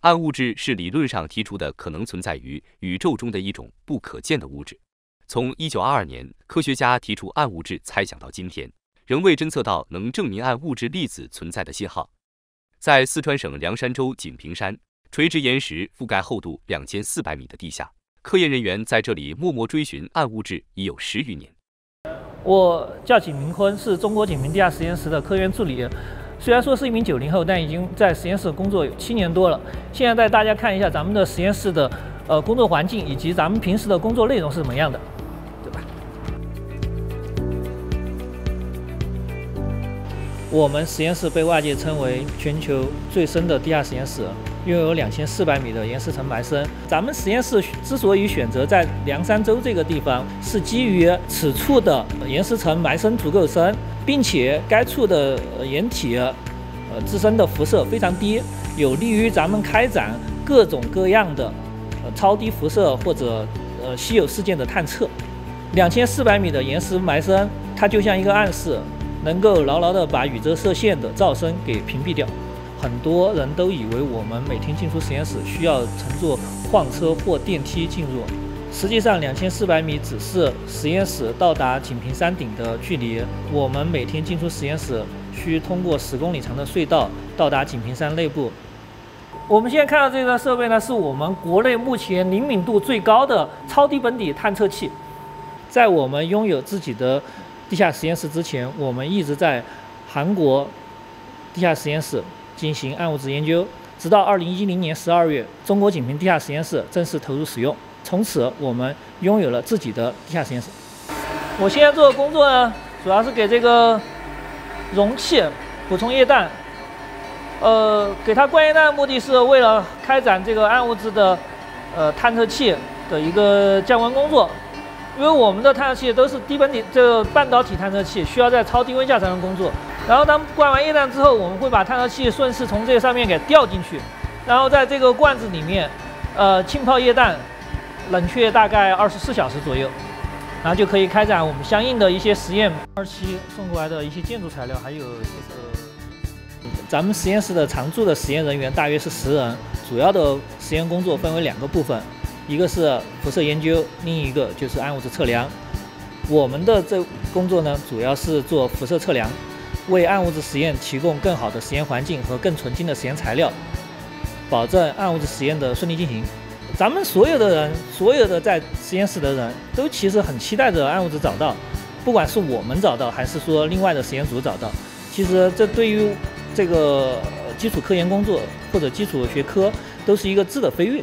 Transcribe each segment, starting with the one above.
暗物质是理论上提出的可能存在于宇宙中的一种不可见的物质。从1922年科学家提出暗物质猜想到今天，仍未侦测到能证明暗物质粒子存在的信号。在四川省凉山州井屏山，垂直岩石覆盖厚度2400米的地下，科研人员在这里默默追寻暗物质已有10余年。 我叫井明坤，是中国井屏地下实验室的科研助理。虽然说是一名90后，但已经在实验室工作有7年多了。现在带大家看一下咱们的实验室的工作环境以及咱们平时的工作内容是什么样的，对吧？我们实验室被外界称为全球最深的地下实验室，拥有2400米的岩石层埋深。咱们实验室之所以选择在凉山州这个地方，是基于此处的岩石层埋深足够深，并且该处的岩体自身的辐射非常低，有利于咱们开展各种各样的超低辐射或者稀有事件的探测。2400米的岩石埋深，它就像一个暗示，能够牢牢地把宇宙射线的噪声给屏蔽掉。很多人都以为我们每天进出实验室需要乘坐矿车或电梯进入，实际上2400米只是实验室到达井屏山顶的距离。我们每天进出实验室需通过10公里长的隧道到达井屏山内部。我们现在看到这个设备呢，是我们国内目前灵敏度最高的超低本底探测器。在我们拥有自己的地下实验室之前，我们一直在韩国地下实验室进行暗物质研究，直到2010年12月，中国井屏地下实验室正式投入使用。从此，我们拥有了自己的地下实验室。我现在做的工作呢，主要是给这个容器补充液氮。给它灌液氮的目的是为了开展这个暗物质的探测器的一个降温工作。因为我们的探测器都是低本底这个半导体探测器，需要在超低温下才能工作。然后当灌完液氮之后，我们会把探测器顺势从这上面给吊进去，然后在这个罐子里面，浸泡液氮，冷却大概24小时左右，然后就可以开展我们相应的一些实验。2期送过来的一些建筑材料，还有这个，咱们实验室的常驻的实验人员大约是10人，主要的实验工作分为2个部分。一个是辐射研究，另一个就是暗物质测量。我们的这工作呢，主要是做辐射测量，为暗物质实验提供更好的实验环境和更纯净的实验材料，保证暗物质实验的顺利进行。咱们所有的人，所有的在实验室的人都其实很期待着暗物质找到，不管是我们找到，还是说另外的实验组找到，其实这对于这个基础科研工作或者基础学科都是一个质的飞跃。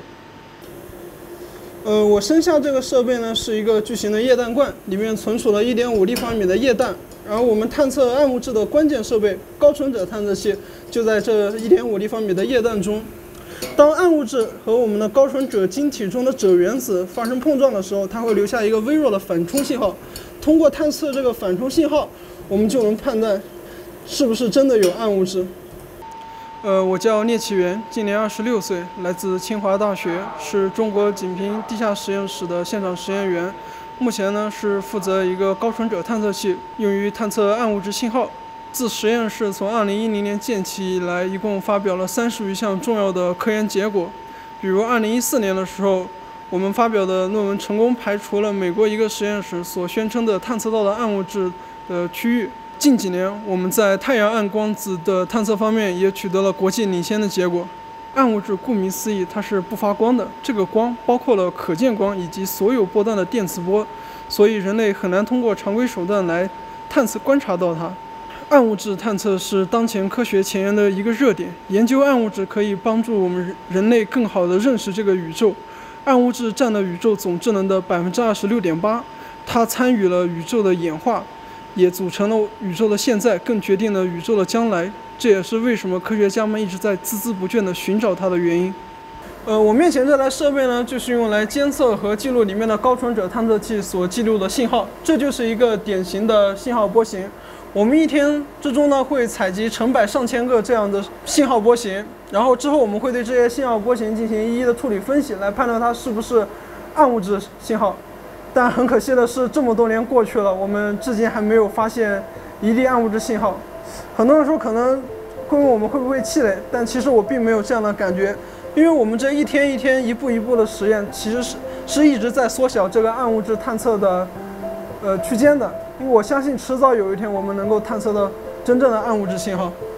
我身下这个设备呢是一个巨型的液氮罐，里面存储了1.5立方米的液氮。然后我们探测暗物质的关键设备高纯锗探测器就在这1.5立方米的液氮中。当暗物质和我们的高纯锗晶体中的锗原子发生碰撞的时候，它会留下一个微弱的反冲信号。通过探测这个反冲信号，我们就能判断是不是真的有暗物质。我叫聂启元，今年26岁，来自清华大学，是中国井屏地下实验室的现场实验员。目前呢是负责一个高纯锗探测器，用于探测暗物质信号。自实验室从2010年建起以来，一共发表了30余项重要的科研结果。比如2014年的时候，我们发表的论文成功排除了美国一个实验室所宣称的探测到的暗物质的区域。近几年，我们在太阳暗光子的探测方面也取得了国际领先的结果。暗物质顾名思义，它是不发光的，这个光包括了可见光以及所有波段的电磁波，所以人类很难通过常规手段来观察到它。暗物质探测是当前科学前沿的一个热点，研究暗物质可以帮助我们人类更好地认识这个宇宙。暗物质占了宇宙总智能的26.8%，它参与了宇宙的演化，也组成了宇宙的现在，更决定了宇宙的将来。这也是为什么科学家们一直在孜孜不倦地寻找它的原因。我面前这台设备呢，就是用来监测和记录里面的高纯锗探测器所记录的信号。这就是一个典型的信号波形。我们一天之中呢，会采集成百上千个这样的信号波形，然后之后我们会对这些信号波形进行一一的处理分析，来判断它是不是暗物质信号。但很可惜的是，这么多年过去了，我们至今还没有发现一粒暗物质信号。很多人说可能会问我们会不会气馁，但其实我并没有这样的感觉。 因为我们这一天一天、一步一步的实验，其实是一直在缩小这个暗物质探测的区间的。因为我相信迟早有一天我们能够探测到真正的暗物质信号。